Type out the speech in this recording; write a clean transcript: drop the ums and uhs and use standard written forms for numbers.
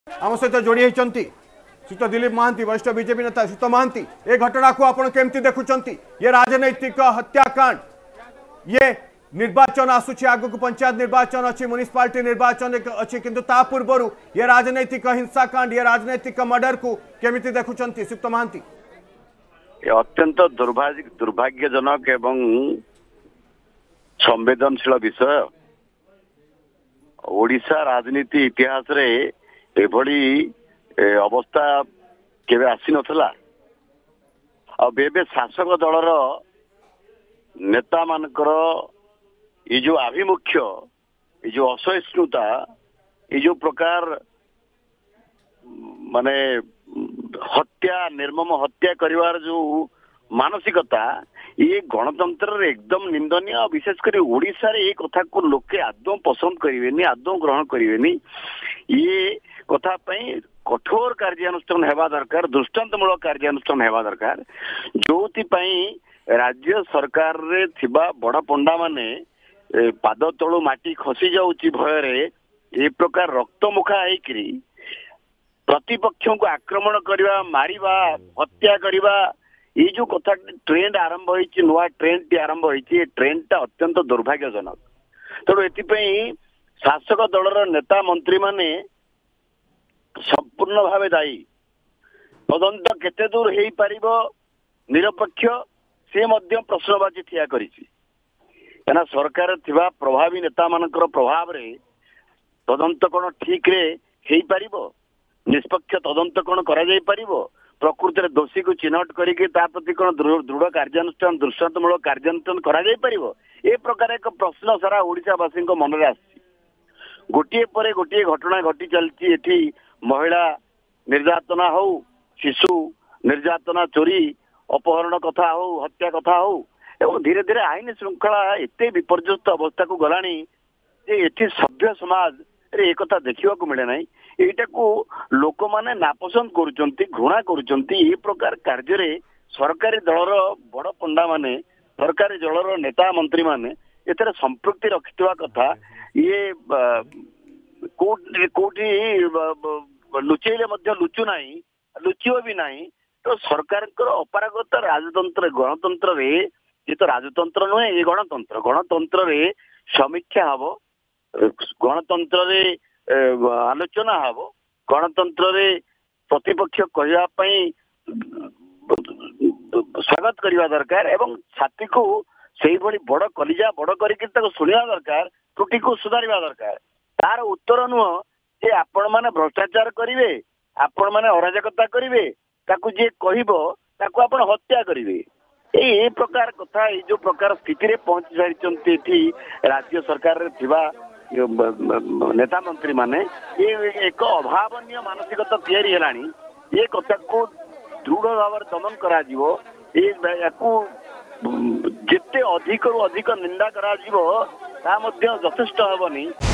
आम सहित जोड़ी होती श्रीत दिलीप महांती वरिष्ठ बीजेपी नेता श्रीत महांती ए घटना को आप केमती देखुंट ये राजनैतिक हत्याकांड ये निर्वाचन आसूची आगक पंचायत निर्वाचन अच्छी म्युनिसिपालिटी निर्वाचन अच्छी किंतु ता पूर्व ये राजनैतिक हिंसाकांड ये राजनैतिक मर्डर को केमिति देखुंट श्रीत महांती अत्यंत दुर्भाग्यजनक एवं संवेदनशील विषय ओडिशा राजनीति इतिहास रे एभली अवस्था केवे आसी नथला शासक दलर नेता मानकर ये जो आभिमुख्य ये जो असहिष्णुता ये जो प्रकार माने हत्या निर्मम हत्या करिवार जो मानसिकता ये गणतंत्र एकदम निंदनीय विशेषकर ओडिशा रे ये कथा को लोके आदौ पसंद करेनि आदौ ग्रहण करेनि ये कथा पई कठोर कार्यानुष्ठान हेबा दरकार दृष्टांतमूलक कार्यानुष्ठान हेबा दरकार जोति पई राज्य सरकार रे थिबा बड़ पंडा माने पाद तळु माटी खसी जाउची भय रे ए प्रकार रक्तमुखा हेकरी प्रतिपक्षों को आक्रमण करवा मारिबा हत्या करवा ये जो कथा ट्रेंड आरंभ होइछि नुआ ट्रेंड टी आरंभ होइछि ये ट्रेंड टा अत्यंत दुर्भाग्यजनक तेणु एथि शासक दलर नेता मंत्री माने संपूर्ण भावे दायी तदंत केते दूर हेई पारिबो निरपेक्ष से मध्य प्रश्नवाची ठिया करिछि एना सरकार थिबा प्रभावी नेता मानकर प्रभाव रे तदंत कोन ठीक रे हेई पारिबो निष्पक्ष तदंत कोन करा जाई पारिबो प्रकृति दोषी को चिन्हट करके प्रति कौन दृढ़ कार्यानुष्ठान दृष्टांतमूलक कार्यानुष्ठान करा जाई परिबो ए प्रकार एक प्रश्न सारा ओडिशावासी मन में आसी गोटे पर गोटे घटना घटी चलती एठी महिला निर्यातना हो शिशु निर्यातना चोरी अपहरण कथा हो हत्या कथा हो एवं धीरे धीरे आईन श्रृंखला एते विपर्यस्त अवस्था को गलानी जे एठी सभ्य समाज रे एक कथा देखिबा को मिले नाही एटा को लोक माने नापसंद करूचंती घृणा करूचंती ए प्रकार कार्य रे सरकारी दलर बड़ पंडा माने सरकारी दलर नेता मंत्री माने एतरे संपृक्ति रखितवा कथा ये कोठी लुचेले मध्य लुचु नाही लुचियो भी नाही तो सरकार अपारगता राजतंत्र गणतंत्र रे ये तो राजतंत्र नुहे ये गणतंत्र गणतंत्र रे समीक्षा हबो गणतंत्र रे आलोचना हब गणतंत्र रे प्रतिपक्ष कहवा स्वागत करने दरकार एवं छाती को से बड़ कलिजा बड़ कर शुणा दरकार त्रुटि को सुधारिबा दरकार तार उत्तर नुह जे आपण माने भ्रष्टाचार करिवे आपण माने अराजकता करिवे ताकू जे कहबो ताकू आपण हत्या करिवे ए प्रकार कथा ए जो प्रकार स्थिति रे पहुंच सारी राज्य सरकार रे थिबा नेता मंत्री माने ये एक अभावनीय मानसिकता तैयारी हेलानी ये कथा को दृढ़ भाव दमन करा जीवो जिते अधिक रु अधिक निंदा करा जीवो ता मध्य यथेष्ट हेबनी।